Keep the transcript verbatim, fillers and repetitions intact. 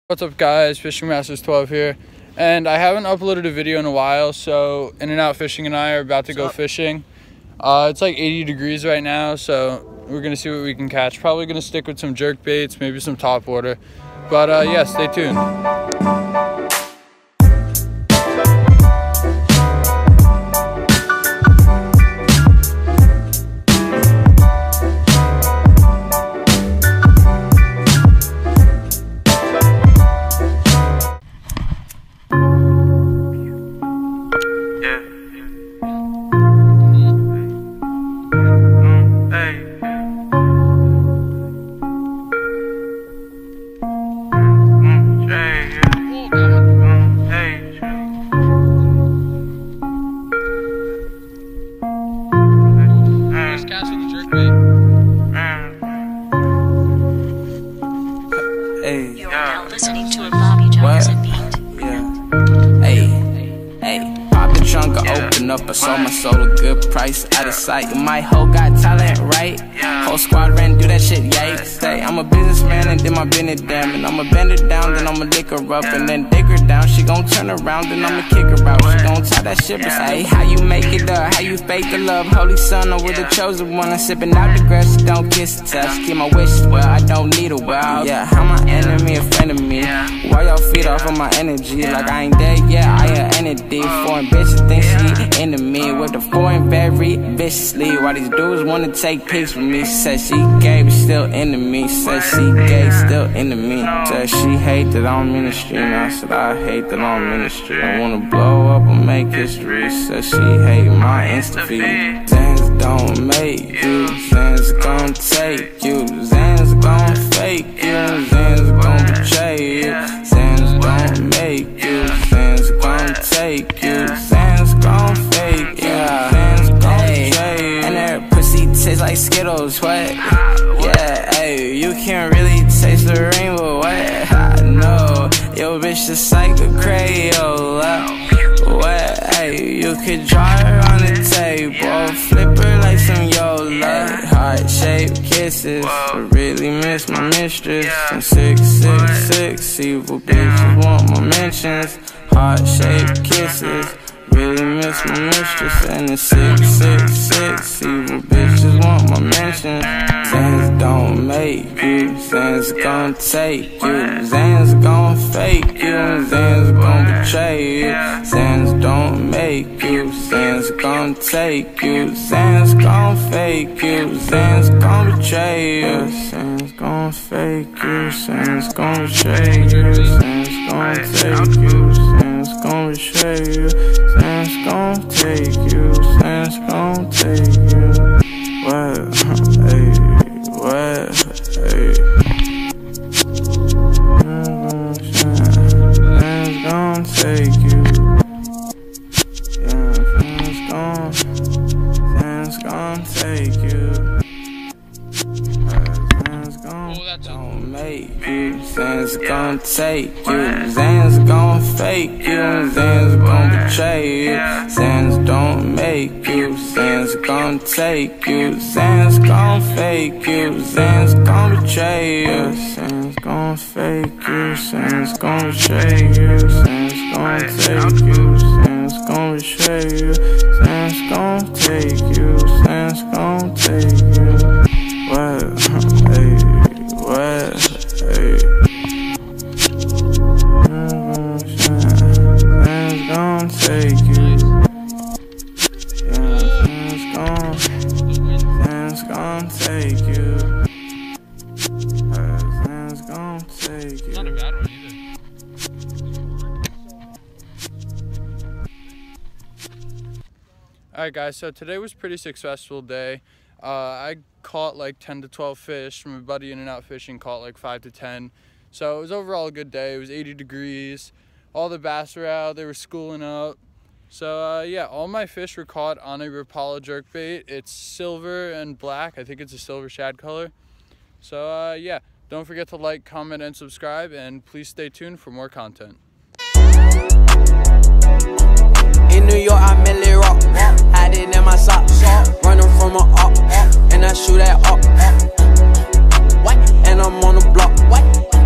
What's up guys, Fishing Masters twelve here, and I haven't uploaded a video in a while, so In and Out Fishing and I are about to go fishing. Uh, it's like eighty degrees right now, so we're gonna see what we can catch. Probably gonna stick with some jerk baits, maybe some top water, but uh, yeah, stay tuned. Listening to a Bobby Johnson beat. Yeah. Hey, hey. Pop the trunk, I open up. I sold my soul a good price. Out of sight. My hoe got talent, right? Whole squad ran, do that shit, yay. Say, I'm a businessman and then my business damn. And I'ma bend her down, then I'ma lick her up. And then dig her down. She gon' turn around, then I'ma kick her out. She gon' tie that shit, but say, how you make it up? How you fake the love? Holy son, I'm with the chosen one. I'm sipping out the grass, she don't kiss the touch. Keep my wishes well, I don't need a well. Yeah, how my enemy a friend of me? Why y'all feed off of my energy? Like I ain't dead yet, I an entity. Foreign bitches think she into me with the foreign very viciously. Why these dudes wanna take pics from me? Said she gay, but still into me. Said she gay, still into me. Said she hate that I'm in the street. And I said I hate that I'm in the street. I wanna blow up and make history. Said she hate my Insta feed. Zans don't make you, Zans gon' take you, Zans gon' fake you, Zans gon' betray you, Zans don't make you, Zans gon' take you, Zans gon' fake you, Zans gon' betray you. And her pussy tastes like Skittles, what? Yeah, hey, you can't really taste the rainbow, what? I know, yo bitch just like a Crayola. What? Hey, you could draw her on the table, flip her like some Yola. Heart-shaped kisses, I really miss my mistress. And six six six, evil bitches want my mentions. Heart-shaped kisses, really miss my mistress. And the six six six, evil bitches want my mentions. Zans don't make you, Zans gon' take you, Zans gon' fake you, Zans gon' betray you. Zans don't make you, Zans gon' take you, Zans gon' fake you, Zans gon' betray you. Zans gon' fake you, Zans gon' betray you, Zans gon' take you, Zans gon' betray you, Zans gon' take you, Zans gon' take you. What? Hey, what? Hey. Zans gon' take you. Yeah, Zans gon', Zans gon' take you. Zans gon' don't make you. Zans gon' take you. Zans gon' fake you. Zans gon' betray you. Zans don't make you. Zans gon' take you. Zans gon' fake you. Zans gon' betray you. Zans gon' fake you. Zans gon' betray you. Zans gon' take you. Zans gon' betray you. Zans gon' take you. Zans gon' take you. What? Hey, what? Hey. Zans gon' take you. Yeah, Zans gon', Zans gon' take you. Uh, Zans gon' take you. Not a bad one either. Alright guys, so today was a pretty successful day. Uh, I caught like ten to twelve fish. My buddy In and Out Fishing caught like five to ten. So it was overall a good day. It was eighty degrees. All the bass were out. They were schooling up. So uh, yeah, all my fish were caught on a Rapala jerkbait. It's silver and black. I think it's a silver shad color. So uh, yeah, don't forget to like, comment, and subscribe. And please stay tuned for more content. In New York, I merely rock, hiding in my socks, running from a up, and I shoot at up, and I'm on the block.